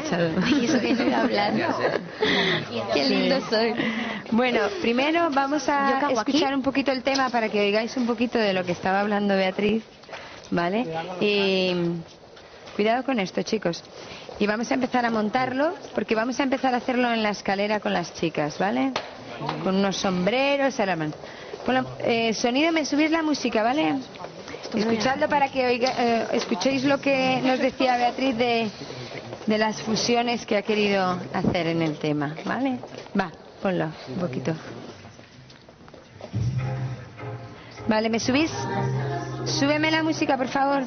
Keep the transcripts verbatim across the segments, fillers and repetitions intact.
escuchado. Y eso que no iba a hablar. Qué lindo soy. Bueno, primero vamos ¿Yo a qué hago escuchar aquí? un poquito el tema para que oigáis un poquito de lo que estaba hablando Beatriz, ¿vale? Y cuidado con esto, chicos. Y vamos a empezar a montarlo, porque vamos a empezar a hacerlo en la escalera con las chicas, ¿vale? Con unos sombreros, ahora más. Con la- eh, sonido, me subís la música, ¿vale? Escuchadlo para que oiga, eh, escuchéis lo que nos decía Beatriz de, de las fusiones que ha querido hacer en el tema, ¿vale? Va, ponlo un poquito. Vale, ¿me subís? Súbeme la música, por favor.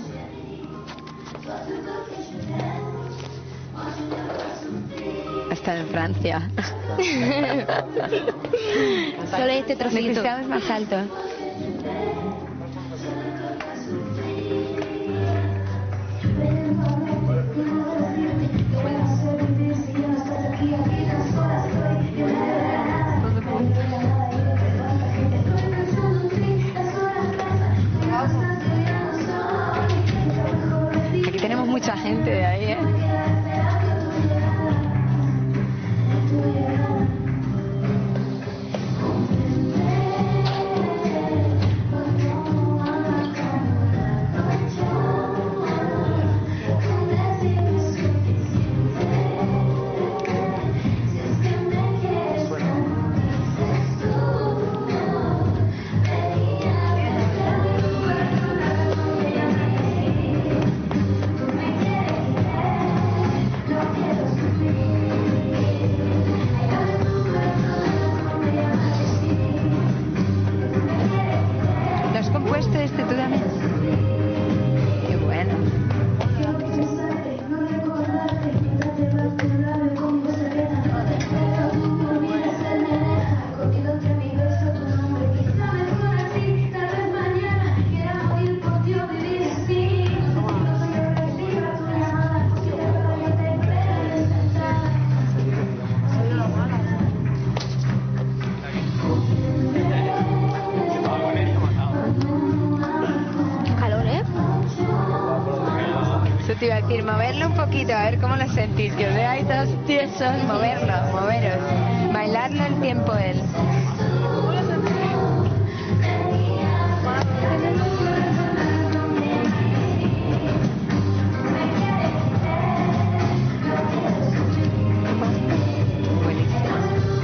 Hasta en Francia. Solo este trocito. Necesitamos más alto. Aquí tenemos mucha gente de ahí, ¿eh? ¿Lo has compuesto este tú también? Qué bueno. Calor, ¿eh? Eso te iba a decir, moverlo un poquito, a ver cómo lo sentís, que os veáis todos tiesos, moverlo, moveros, bailarlo en tiempo él. Buenísimo.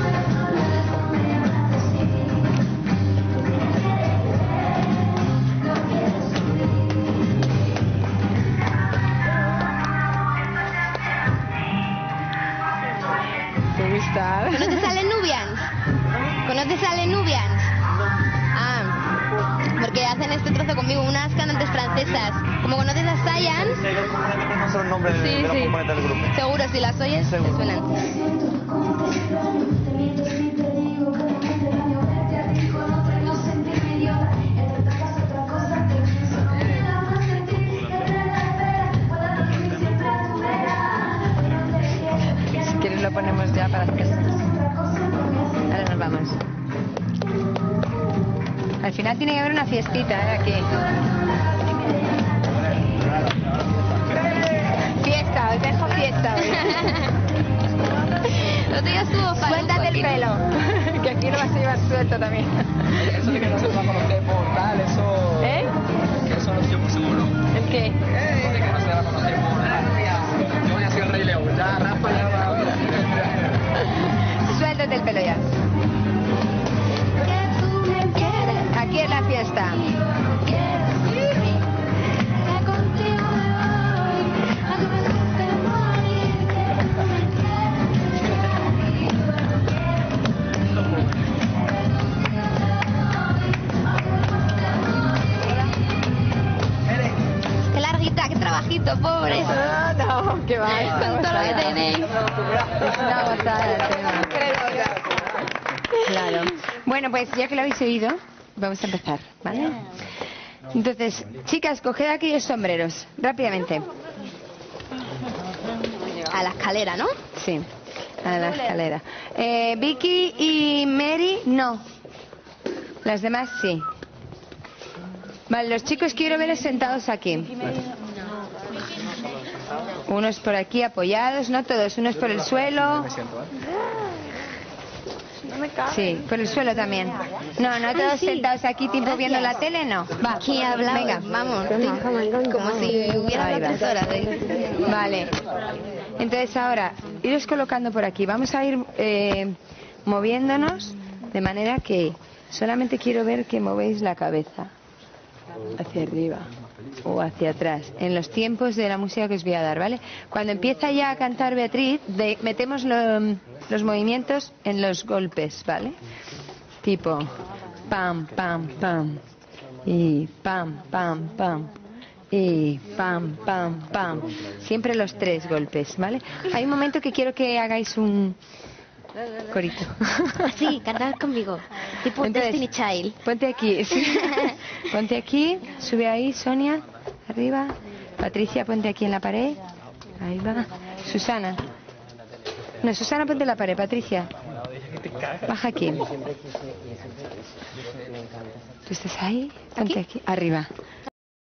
¿Te gusta? ¿Conoces a Les Nubians? ¿Conoces a Les Nubians? Ah, porque hacen este trozo conmigo, unas cantantes francesas. Como conoces a Science, No sé el nombre de, sí, de los sí. componentes del grupo. Seguro, si las oyes, te Seguro. suenan. Si quieres lo ponemos ya para hacer. Ahora nos vamos. Al final tiene que haber una fiestita, ¿eh? Aquí. Fiesta, os dejo fiesta hoy. El otro día estuvo para Suéltate el pelo, que aquí lo vas a llevar suelto también. Eso de que no se va a conocer por tal, eso... ¿Eh? Que eso no estoy muy seguro. ¿El qué? Eso de que no se va a conocer por tal. Yo voy a ser el Rey León. Ya, Rafa, ya va. Suéltate el pelo ya. Aquí es la fiesta. Qué larguita, qué trabajito, pobre. Ah, no, que va. es una Con todo lo que gozada. tenéis. Es una gozada el tema. Claro. Bueno, pues ya que lo habéis oído, vamos a empezar, ¿vale? Entonces, chicas, coged aquellos sombreros, rápidamente. A la escalera, ¿no? Sí, a la escalera. Eh, Vicky y Mary, no. Las demás, sí. Vale, los chicos quiero veros sentados aquí. Unos por aquí apoyados, no todos, unos por el suelo. Me siento, ¿eh? No me cabe. Sí, por el suelo también. No, no todos sí. sentados aquí tiempo Gracias. viendo la tele, no. Va, Aquí hablamos, venga. vamos, sí, como si hubiera Ahí hablado va. tres horas. ¿eh? Vale. Entonces ahora, iros colocando por aquí. Vamos a ir eh, moviéndonos de manera que solamente quiero ver que movéis la cabeza hacia arriba o hacia atrás, en los tiempos de la música que os voy a dar, ¿vale? Cuando empieza ya a cantar Beatriz, de- metemos lo- los movimientos en los golpes, ¿vale? Tipo pam, pam, pam y pam, pam, pam y pam, pam, pam. Siempre los tres golpes, ¿vale? Hay un momento que quiero que hagáis un corito. Sí, cantad conmigo. Tipo Entonces, Destiny Child. Ponte aquí, sí. Ponte aquí, sube ahí, Sonia, arriba. Patricia, ponte aquí en la pared. Ahí va. Susana. No, Susana, ponte en la pared, Patricia. Baja aquí. ¿Tú estás ahí? Ponte aquí, arriba.